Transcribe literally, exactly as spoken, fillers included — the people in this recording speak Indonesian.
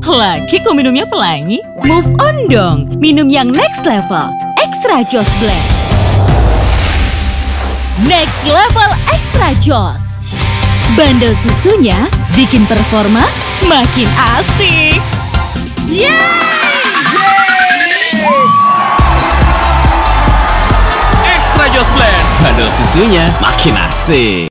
Lagi kok minumnya pelangi? Move on dong, minum yang next level. Extra Joss Blend. Next level Extra Joss. Bandel susunya bikin performa makin asik. Yeay! Extra Joss Blend, bandel susunya makin asik.